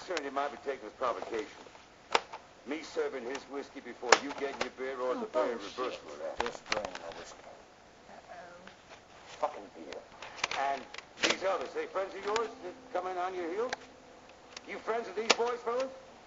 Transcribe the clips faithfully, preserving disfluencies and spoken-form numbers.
concerned you might be taking this provocation. Me serving his whiskey before you getting your beer, or the very reverse of that. Just drain the whiskey. Uh-oh. Fucking beer. And these others, they friends of yours that come in on your heels? You friends of these boys, fellas?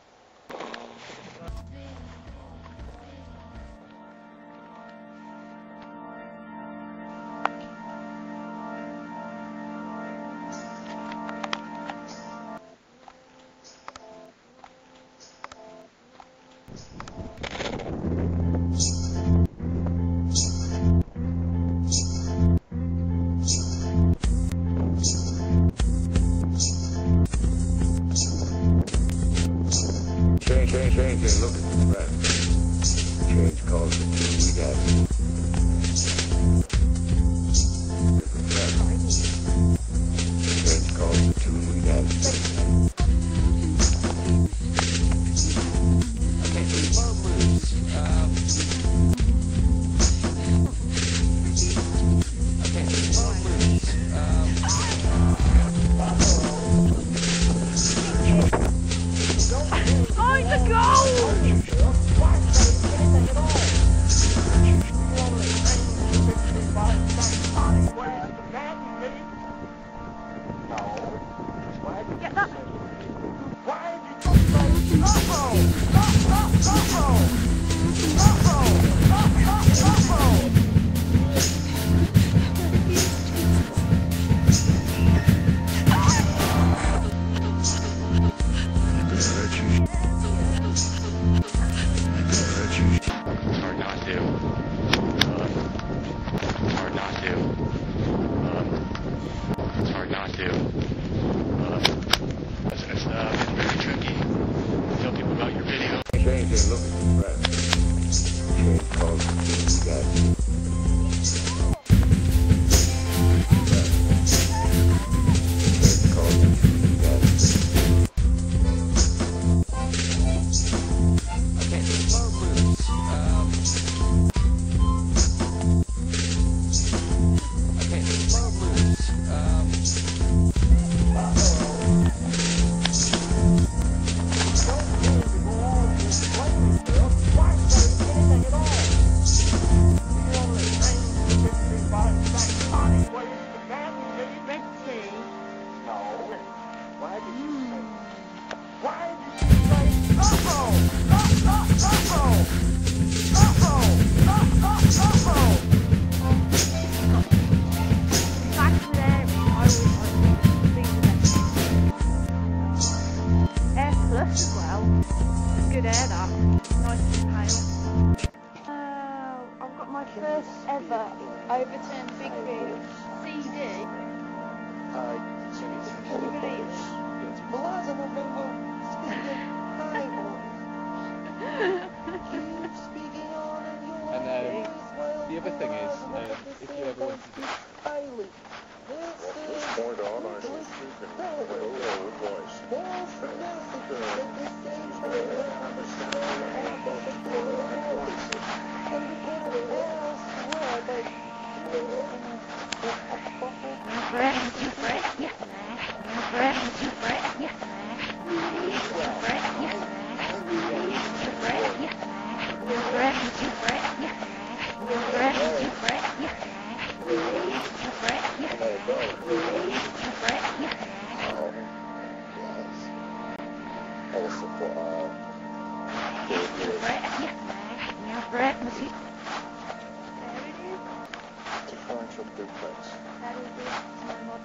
Change, change, change, ain't looking for friends. Change calls the two we got. Different friends. Change calls the two we got. Okay, so slow moves. Um, okay, so slow moves. Um, Find the goal! Get that. Hard not to. Um, it's hard not to. Um, it's hard not to. Um, it's, it's, uh, it's very tricky. Tell people about your video. Change ain't looking for friends. Change calls the two we got. Change calls the two we got. okay, so slow moves. Um, okay, so slow moves. Um, Red tea. Why did you say? Why did you say? Uh-oh! Uh-oh! Uh-oh! Uh-oh! Uh-oh! Back to there. I always like to be the best. Air plus as well. Good air that. Nice and pale. Oh, I've got my first ever overturned big boot C D. Uh, And um, the other thing is, um, if you ever want to do From this point on, I shall speak in a low voice. Also for uh, differential duplex. That is it. My mod.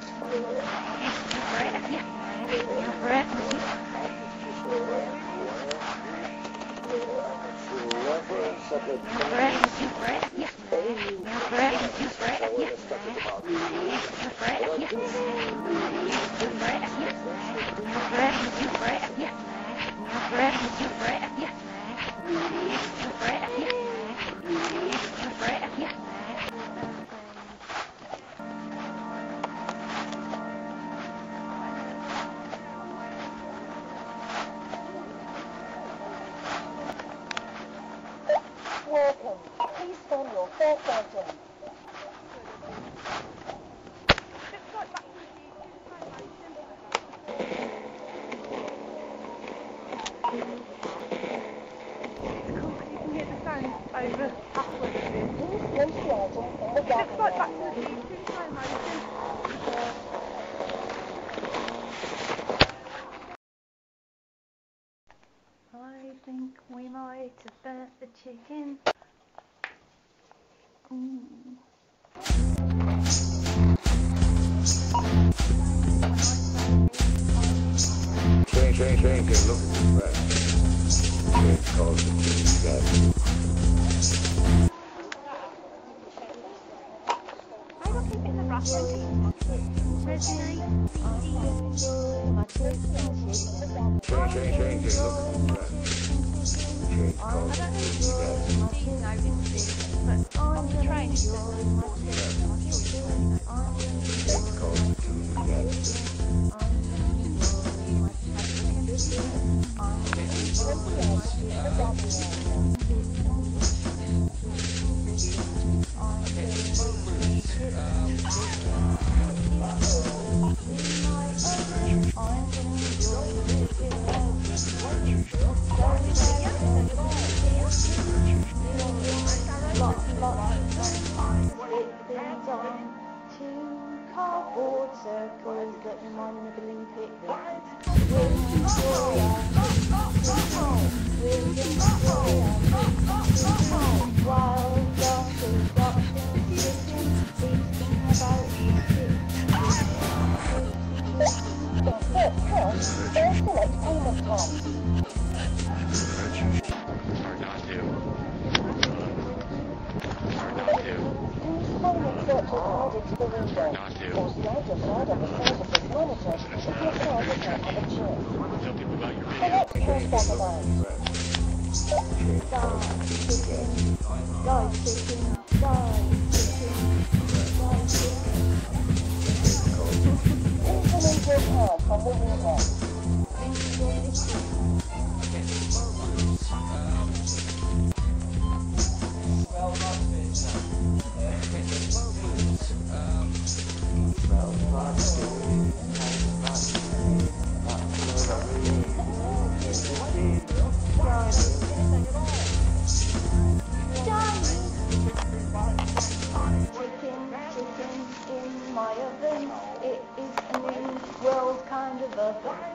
Welcome. Please phone your fourth item. over halfway through. Please place the item in the It looks like garden Back to the Future in slow motion. I think we might have burnt the chicken. Ooh. Shane, Shane, Shane, can look at this back. Shane calls it DeAd. I got keep it in the brass one. Resonate, Shane, Shane, Shane, can look at this back. Shane I calls don't it know if DeAd. you know this, but on the train it says I'm sure you know. Shane calls it DeAd. Cardboard circles that remind me of Olympic wild darkness, darkness, sitting, thinking about select payment type. Hard not to. Hard not to. Payment searches added to the window. Not to. Or slide your card on the services monitor if your card does not have a chip. Tell people about your video. Select transfer amount. Die, chicken, die, chicken, die, chicken, die, chicken. Implement your card from the window. Enter your machine. Chicken, chicken in my oven. It is a new world kind of oven.